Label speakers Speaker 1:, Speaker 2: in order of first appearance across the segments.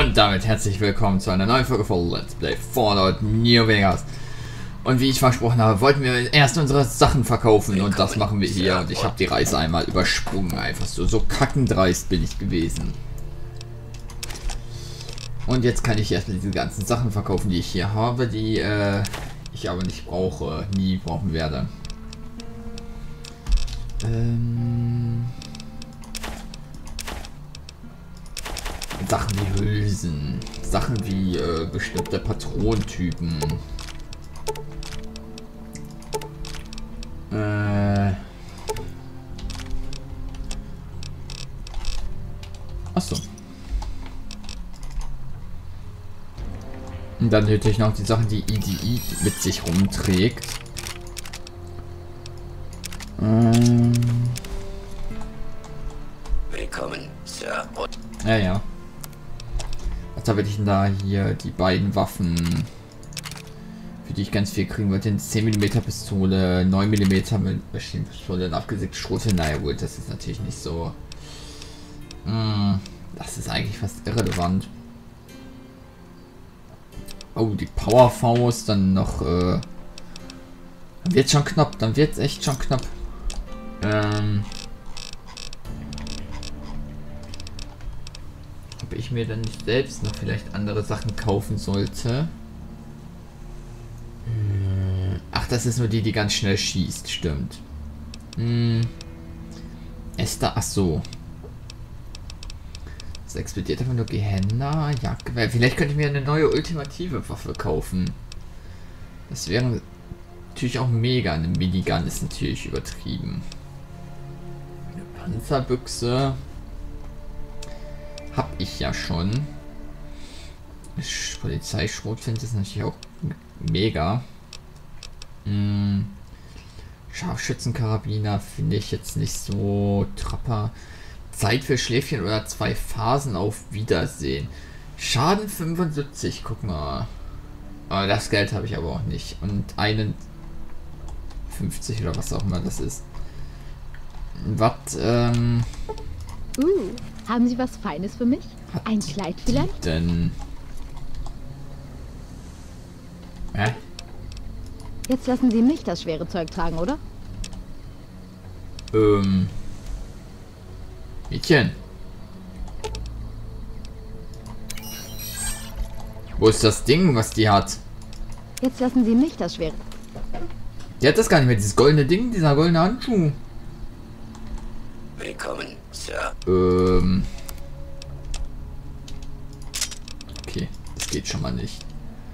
Speaker 1: Und damit herzlich willkommen zu einer neuen Folge von Let's Play Fallout New Vegas. Und wie ich versprochen habe, wollten wir erst unsere Sachen verkaufen und das machen wir hier. Und ich habe die Reise einmal übersprungen, einfach so kackendreist bin ich gewesen. Und jetzt kann ich erstmal diese ganzen Sachen verkaufen, die ich hier habe, die ich aber nicht brauche, nie brauchen werde. Sachen wie Hülsen, Sachen wie bestimmte Patronentypen. Achso. Und dann natürlich noch die Sachen, die EDI mit sich rumträgt.
Speaker 2: Willkommen, Sir.
Speaker 1: Ja. Was habe ich denn da hier? Die beiden Waffen, für die ich ganz viel kriegen wollte. 10mm Pistole, 9mm Maschinenpistole, abgesägte Schrote. Naja gut, das ist natürlich nicht so. Das ist eigentlich fast irrelevant. Oh, die Powerfaust, dann noch. Dann wird schon knapp, dann wird es echt schon knapp. Ob ich mir dann nicht selbst noch vielleicht andere Sachen kaufen sollte. Ach, das ist nur die, die ganz schnell schießt, stimmt. Esther, ach so. Das explodiert aber nur Gehenna, Jagdgewehr. Vielleicht könnte ich mir eine neue ultimative Waffe kaufen. Das wäre natürlich auch mega. Eine Minigun ist natürlich übertrieben. Eine Panzerbüchse hab ich ja schon. Polizeischrotflinte ist natürlich auch mega. Scharfschützenkarabiner finde ich jetzt nicht so. Trapper. Zeit für Schläfchen oder 2 Phasen, auf Wiedersehen. Schaden 75, guck mal. Aber das Geld habe ich aber auch nicht. Und 51 oder was auch immer das ist. Was,
Speaker 3: haben Sie was Feines für mich? Ein Kleid vielleicht?
Speaker 1: Denn. Hä?
Speaker 3: Jetzt lassen Sie mich das schwere Zeug tragen, oder?
Speaker 1: Mädchen. Wo ist das Ding, was die hat?
Speaker 3: Jetzt lassen Sie mich das schwere.
Speaker 1: Die hat das gar nicht mehr, dieses goldene Ding, dieser goldene Handschuh.
Speaker 2: Willkommen, Sir.
Speaker 1: Okay, das geht schon mal nicht.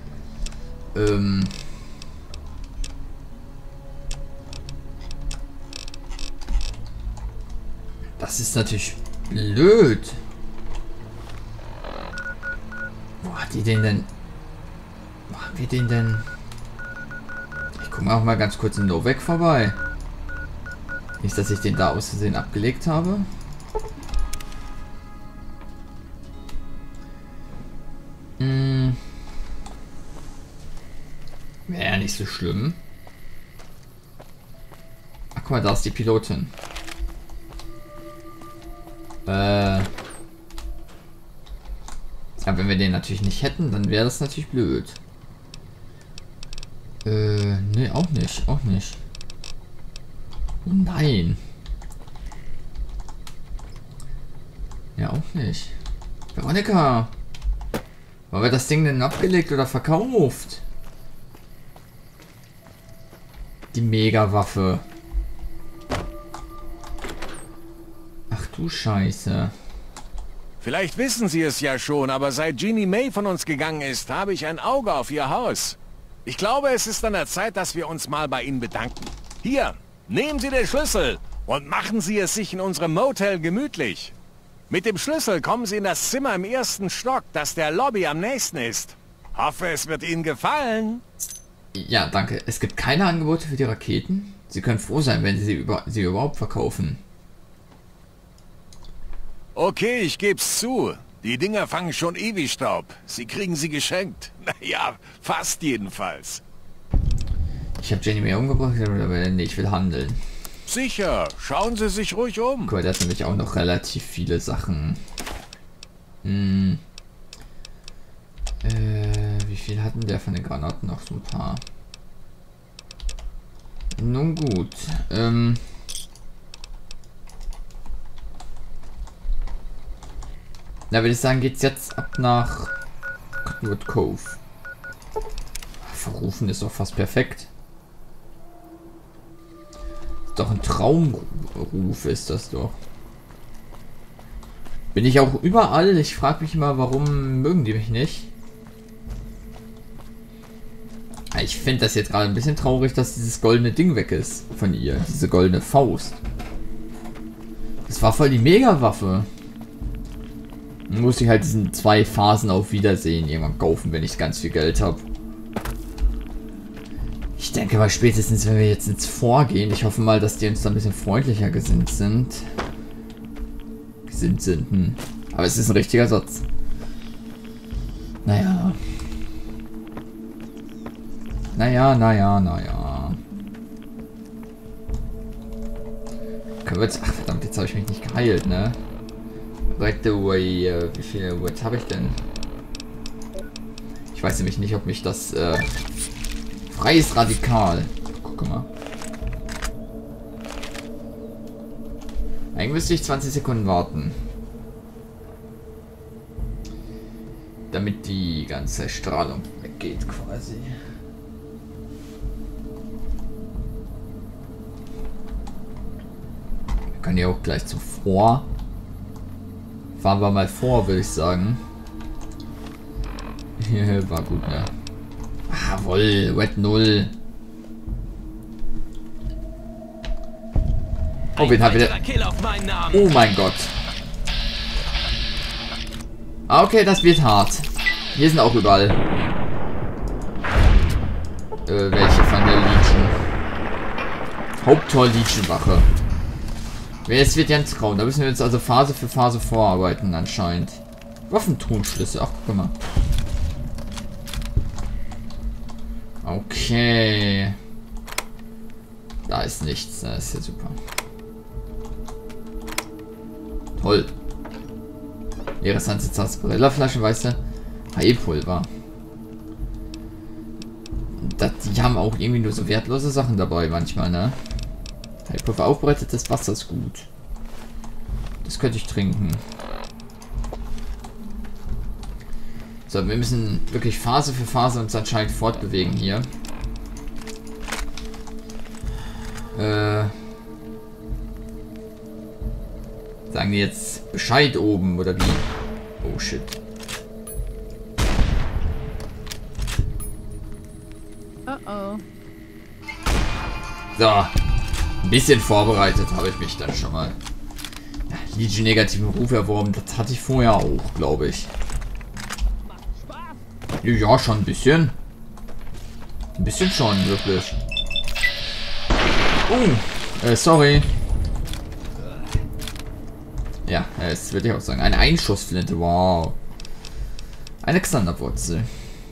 Speaker 1: Das ist natürlich blöd. Wo hat die den denn? Wo haben wir den denn? Ich gucke auch mal ganz kurz in Novak vorbei. Nicht, dass ich den da aus Versehen abgelegt habe. Wäre ja nicht so schlimm. Ach, guck mal, da ist die Pilotin. Ja, wenn wir den natürlich nicht hätten, dann wäre das natürlich blöd. Nee, auch nicht, Oh nein. Ja, auch nicht. Veronika! Haben wir das Ding denn abgelegt oder verkauft? Die Mega-Waffe. Ach du Scheiße.
Speaker 4: Vielleicht wissen Sie es ja schon, aber seit Jeannie May von uns gegangen ist, habe ich ein Auge auf Ihr Haus. Ich glaube, es ist an der Zeit, dass wir uns mal bei Ihnen bedanken. Hier, nehmen Sie den Schlüssel und machen Sie es sich in unserem Motel gemütlich. Mit dem Schlüssel kommen Sie in das Zimmer im 1. Stock, das der Lobby am nächsten ist. Hoffe, es wird Ihnen gefallen.
Speaker 1: Ja, danke. Es gibt keine Angebote für die Raketen. Sie können froh sein, wenn Sie sie überhaupt verkaufen.
Speaker 4: Okay, ich geb's zu. Die Dinger fangen schon ewig Staub. Sie kriegen sie geschenkt. Naja, fast jedenfalls.
Speaker 1: Ich habe Jenny May umgebracht, aber nee, ich will handeln.
Speaker 4: Sicher, schauen Sie sich ruhig um.
Speaker 1: Guck mal, da sind nämlich auch noch relativ viele Sachen. viel hatten der von den Granaten? Noch so ein paar. Nun gut. Na, würde ich sagen, geht's jetzt ab nach Cottonwood Cove. Verrufen ist doch fast perfekt. Ist doch ein Traumruf, ist das doch. Bin ich auch überall. Ich frage mich immer, warum mögen die mich nicht? Ich finde das jetzt gerade ein bisschen traurig, dass dieses goldene Ding weg ist von ihr. Diese goldene Faust. Das war voll die Mega-Waffe. Dann muss ich halt diesen 2 Phasen auf Wiedersehen irgendwann kaufen, wenn ich ganz viel Geld habe. Ich denke mal spätestens, wenn wir jetzt ins Vorgehen. Ich hoffe mal, dass die uns da ein bisschen freundlicher gesinnt sind. Aber es ist ein richtiger Satz. Naja. Können wir jetzt... Ach verdammt, jetzt habe ich mich nicht geheilt, ne? By the way, wie viel Word habe ich denn? Ich weiß nämlich nicht, ob mich das... Freies Radikal. Guck mal. Eigentlich müsste ich 20 Sekunden warten. Damit die ganze Strahlung weggeht quasi. Wir können ja auch gleich zuvor. Fahren wir mal vor, würde ich sagen. War gut, ne? Jawohl, Wet 0. Oh, wen hat wieder... Oh mein Gott. Okay, das wird hart. Hier sind auch überall. Welche von der Legion? Haupttor Legion-Wache. Es wird ganz grau. Da müssen wir jetzt also Phase für Phase vorarbeiten anscheinend. Waffentonschlüsse. Ach, guck mal. Okay. Da ist nichts. Das ist ja super. Toll. Leere Sarsaparilla-Flaschen, weißt du? Heilpulver. Die haben auch irgendwie nur so wertlose Sachen dabei manchmal, ne? Heilpulver, aufbereitetes Wasser ist gut. Das könnte ich trinken. So, wir müssen wirklich Phase für Phase uns anscheinend fortbewegen hier. Sagen die jetzt Bescheid oben oder wie? Oh shit.
Speaker 3: Oh.
Speaker 1: So. Ein bisschen vorbereitet habe ich mich dann schon mal. Ja, Legion negativen Ruf erworben, das hatte ich vorher auch, glaube ich. Ja, schon ein bisschen. Ein bisschen schon, wirklich. Oh, sorry. Ja, das würde ich auch sagen. Eine Einschussflinte, wow. Eine Xanderwurzel.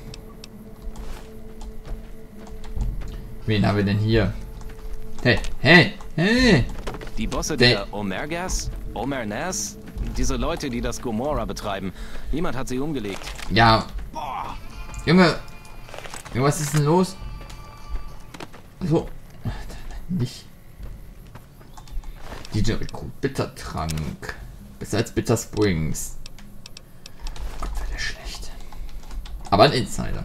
Speaker 1: Wen haben wir denn hier? Hey!
Speaker 5: Die Bosse der Omergas? Omernas? Diese Leute, die das Gomorrah betreiben. Jemand hat sie umgelegt.
Speaker 1: Ja. Junge, was ist denn los? So. Nicht. DJ Rekrut, Bittertrank. Besser als Bitter Springs. Gott, war der schlecht. Aber ein Insider.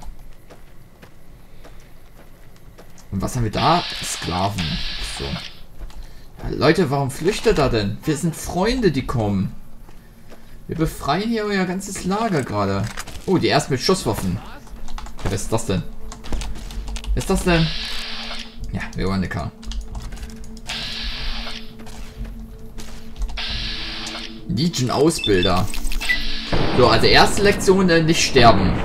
Speaker 1: Und was haben wir da? Sklaven. So. Ja, Leute, warum flüchtet er denn? Wir sind Freunde, die kommen. Wir befreien hier euer ganzes Lager gerade. Oh, die erst mit Schusswaffen. Was ist das denn? Was ist das denn? Ja, Veronica. Legion Ausbilder. So, also erste Lektion, nicht sterben.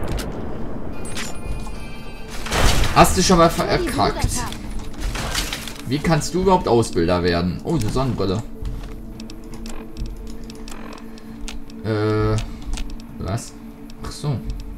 Speaker 1: Hast du schon mal verkackt? Wie kannst du überhaupt Ausbilder werden? Oh, eine Sonnenbrille. Was? Ach so.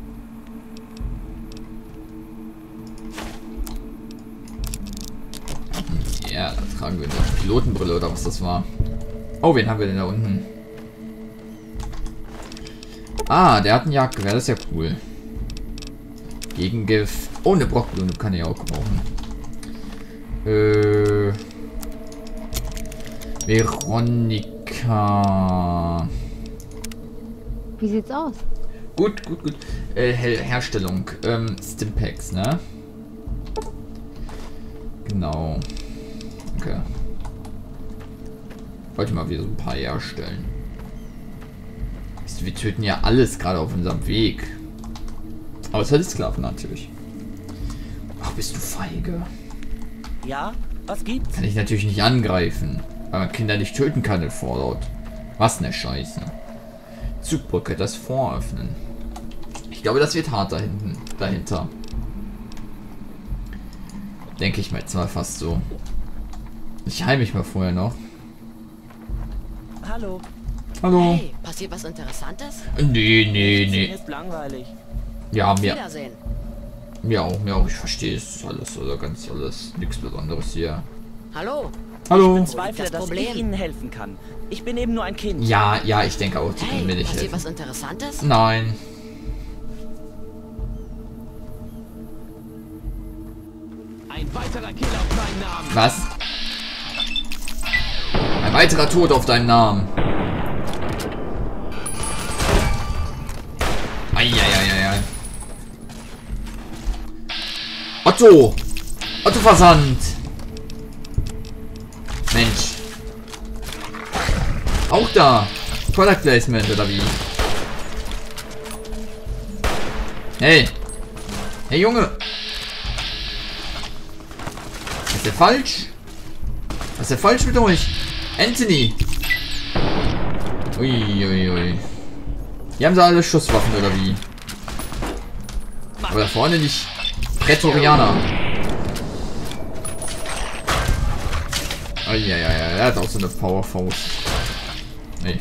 Speaker 1: Ja, da tragen wir eine Pilotenbrille oder was das war. Oh, wen haben wir denn da unten? Ah, der hat ein Jagdgewehr, das ist ja cool. Gegengift. Oh, eine Brockblume kann ich auch gebrauchen. Veronika.
Speaker 3: Wie sieht's aus?
Speaker 1: Gut. Herstellung. Stimpaks, ne? Genau. Okay. Wollte mal wieder so ein paar herstellen. Wir töten ja alles gerade auf unserem Weg. Außer die Sklaven natürlich. Ach, bist du feige.
Speaker 6: Ja, was gibt's?
Speaker 1: Kann ich natürlich nicht angreifen. Weil man Kinder nicht töten kann in Fallout. Was ne Scheiße. Zugbrücke, das Fort öffnen. Ich glaube, das wird hart dahinter. Denke ich mal jetzt mal fast so. Ich heile mich mal vorher noch.
Speaker 6: Hallo.
Speaker 1: Hallo.
Speaker 7: Hey, passiert was Interessantes?
Speaker 1: Nee.
Speaker 6: Ist langweilig.
Speaker 1: Ja,
Speaker 7: Wiedersehen.
Speaker 1: mir auch. Ich verstehe es alles oder ganz alles. Nichts Besonderes hier.
Speaker 7: Hallo.
Speaker 1: Hallo.
Speaker 6: Ich bezweifle, dass ich Ihnen helfen kann. Ich bin eben nur ein Kind.
Speaker 1: Ja, ich denke auch, die können mir
Speaker 7: Hey,
Speaker 1: nicht
Speaker 7: passiert
Speaker 1: helfen.
Speaker 7: was Interessantes?
Speaker 1: Nein.
Speaker 5: Ein weiterer Kill auf meinen Namen.
Speaker 1: Was? Ein weiterer Tod auf deinen Namen. Eieieiei. Otto Versand. Mensch. Auch da. Product Placement oder wie? Hey. Hey Junge. Ist der falsch? Was ist der falsch mit euch? Anthony. Uiuiui. Hier haben sie alle Schusswaffen oder wie? Aber da vorne nicht. Prätorianer. Eieiei, er hat auch so eine Powerfaust. Nee.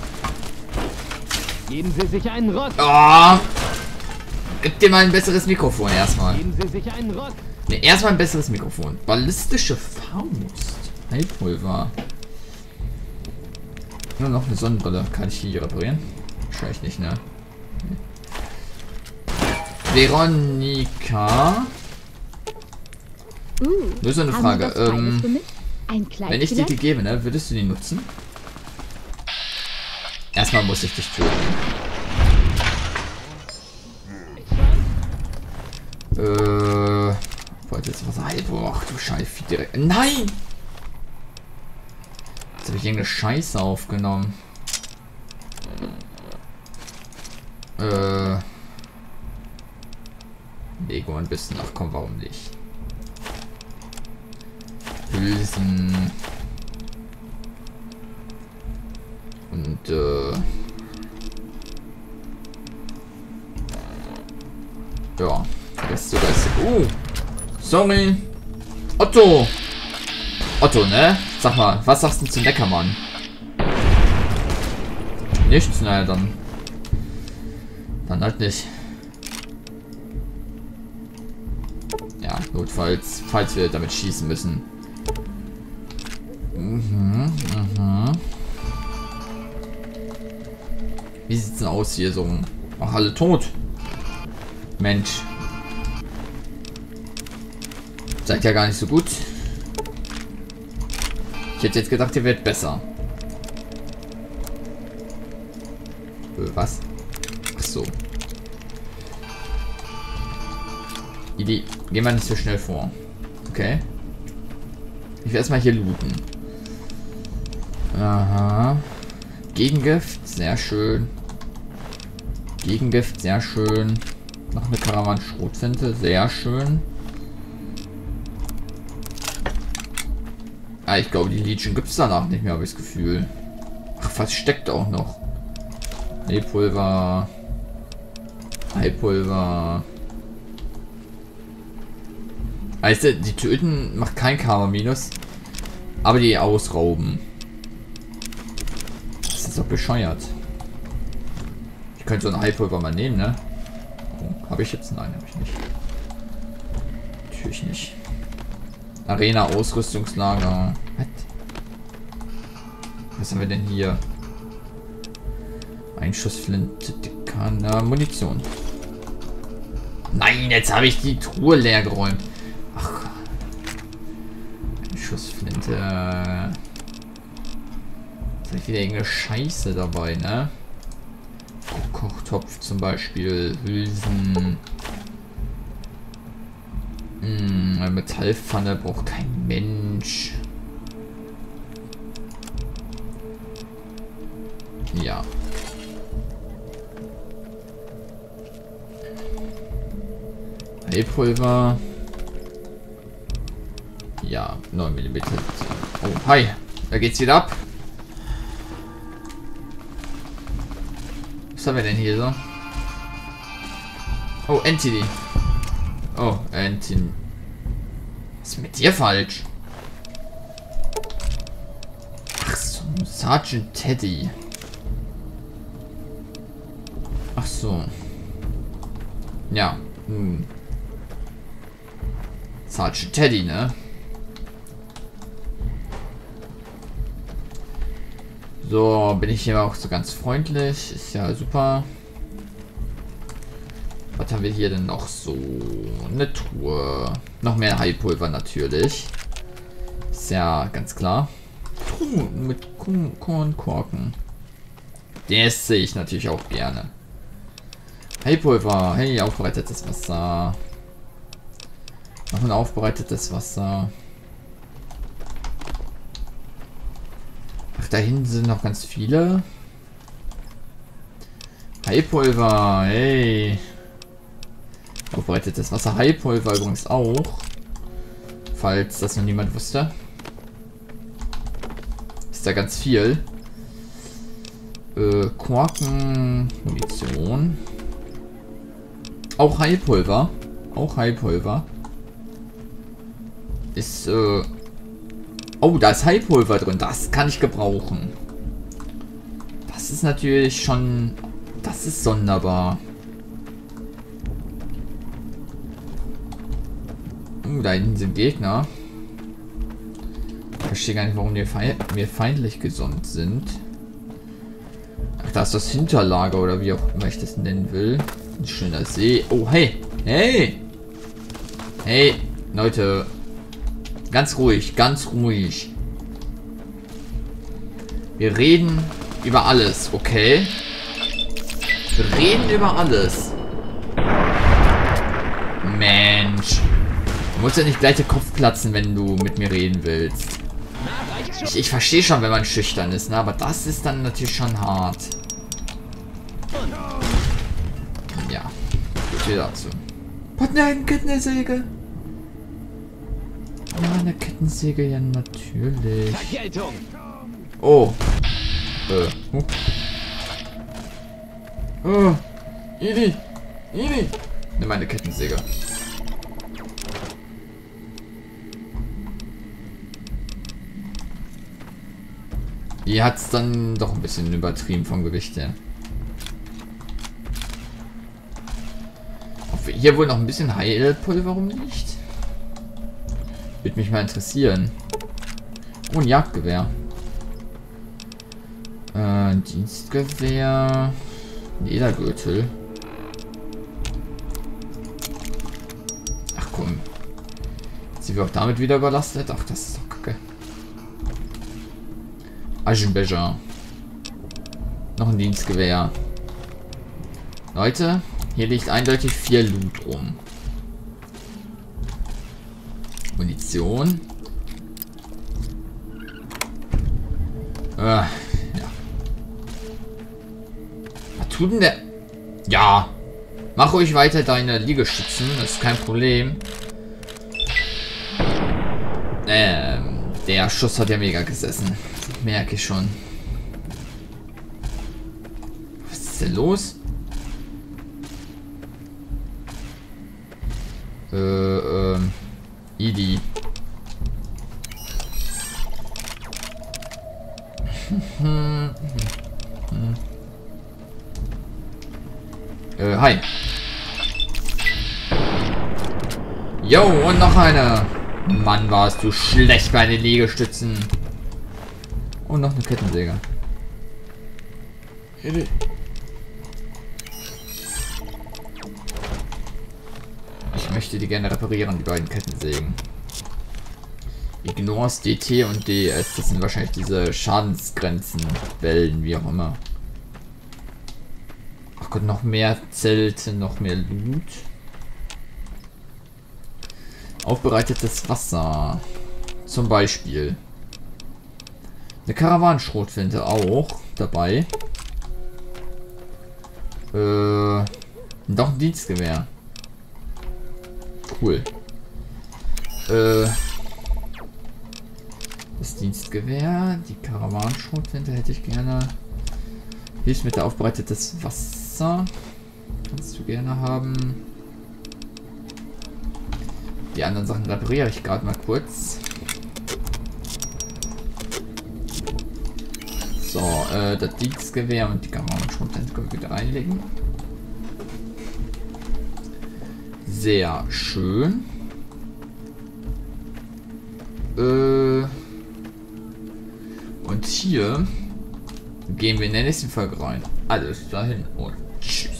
Speaker 5: Geben Sie sich einen Rock.
Speaker 1: Ah! Gib dir mal ein besseres Mikrofon erstmal.
Speaker 5: Geben Sie sich einen Rock.
Speaker 1: Ne, erstmal ein besseres Mikrofon. Ballistische Faust. Heilpulver. Nur noch eine Sonnenbrille. Kann ich hier reparieren? Wahrscheinlich nicht, ne? Veronika. Nur so eine Frage.
Speaker 3: Ein Kleid
Speaker 1: Wenn ich dir die
Speaker 3: vielleicht?
Speaker 1: gebe, ne, würdest du die nutzen? Erstmal muss ich dich töten. Wollte jetzt was Heilpulver. Ach du Scheiße, direkt. Nein! Jetzt habe ich irgendeine Scheiße aufgenommen. Lego ein bisschen. Ach komm, warum nicht? Hülsen. Und ja. Rest. Sorry. Otto, ne? Sag mal, was sagst du zu Neckermann? Nichts, naja, dann halt nicht. Ja, notfalls, falls wir damit schießen müssen. Wie sieht's denn aus hier so? Ach, alle tot. Mensch. Seid ja gar nicht so gut. Ich hätte jetzt gedacht, ihr werdet besser. Was? Ach so. Idee. Gehen wir nicht so schnell vor. Okay. Ich will erstmal hier looten. Aha. Gegengift, sehr schön. Gegengift, sehr schön. Noch eine Karawan-Schrotflinte, sehr schön. Ah, ich glaube, die Legion gibt es danach nicht mehr, habe ich das Gefühl. Ach, was steckt auch noch? Heilpulver. Heilpulver. Weißt du, die töten macht kein Karma minus. Aber die ausrauben. Das ist doch bescheuert. Ich könnte so ein Heilpulver mal nehmen, ne? Oh, habe ich jetzt? Nein, habe ich nicht. Natürlich nicht. Arena Ausrüstungslager. Was haben wir denn hier? Einschussflinte, Dekana, Munition. Nein, jetzt habe ich die Truhe leer geräumt. Ach Gott. Eine Schussflinte. Jetzt habe ich wieder irgendeine Scheiße dabei, ne? Kochtopf zum Beispiel. Hülsen. Eine Metallpfanne braucht kein Mensch. Ja. Heilpulver. Ja, 9 mm. Oh, hi. Da geht's wieder ab. Was haben wir denn hier so? Oh, Entity. Oh, Entity. Was ist mit dir falsch? Ach so, Sergeant Teddy. Ach so. Ja. Sergeant Teddy, ne? So, bin ich hier auch so ganz freundlich. Ist ja super. Was haben wir hier denn noch so? Eine Truhe. Noch mehr Heilpulver natürlich. Ist ja ganz klar. Truhen mit Kornkorken. Das sehe ich natürlich auch gerne. Heilpulver. Hey, aufbereitetes Wasser. Noch ein aufbereitetes Wasser. Ach, da hinten sind noch ganz viele. Heilpulver. Hey. Aufbereitetes Wasser. Heilpulver übrigens auch. Falls das noch niemand wusste. Ist da ganz viel. Korken. Munition. Auch Heilpulver. Auch Heilpulver. Ist, oh, da ist Heilpulver drin. Das kann ich gebrauchen. Das ist natürlich schon... Das ist sonderbar. Da hinten sind Gegner. Ich verstehe gar nicht, warum die mir feindlich gesonnen sind. Ach, da ist das Hinterlager oder wie auch immer ich das nennen will. Ein schöner See. Oh, hey. Hey. Hey, Leute. Ganz ruhig, ganz ruhig. Wir reden über alles, okay? Wir reden über alles. Mensch. Du musst ja nicht gleich den Kopf platzen, wenn du mit mir reden willst. Ich verstehe schon, wenn man schüchtern ist, ne? Aber das ist dann natürlich schon hart. Ja. Gut, wieder dazu. Was, eine Kettensäge? Ja, eine Kettensäge, ja, natürlich. Oh. Oh. Idi. Nimm meine Kettensäge. Die hat es dann doch ein bisschen übertrieben vom Gewicht her. Ob hier wohl noch ein bisschen Heilpulver rumliegt? Würde mich mal interessieren. Oh, ein Jagdgewehr. Dienstgewehr. Ledergürtel. Ach komm. Sind wir auch damit wieder überlastet? Ach, das ist doch kacke. Aschenbecher. Noch ein Dienstgewehr. Leute, hier liegt eindeutig 4 Loot rum. Munition. Ja. Was tut denn der? Ja. Mach ruhig weiter deine Liegestützen. Das ist kein Problem. Der Schuss hat ja mega gesessen. Merke ich schon. Was ist denn los? Idi. Hi. Jo, und noch eine. Mann, warst du schlecht bei den Liegestützen. Und noch eine Kettensäge. möchte die gerne reparieren, die beiden Kettensägen. Ignores DT und DS, das sind wahrscheinlich diese Schadensgrenzen, Wellen, wie auch immer. Ach Gott, noch mehr Zelte, noch mehr Loot. Aufbereitetes Wasser. Zum Beispiel. Eine Karawanenschrotflinte auch dabei. Doch ein Dienstgewehr. Cool. Das Dienstgewehr, die Karawanenschrotflinte hätte ich gerne. Hilfsmittel aufbereitetes Wasser. Kannst du gerne haben. Die anderen Sachen repariere ich gerade mal kurz. So, das Dienstgewehr und die Karawanenschrotflinte können wir wieder reinlegen. Sehr schön. Und hier gehen wir in der nächsten Folge rein. Alles dahin und tschüss.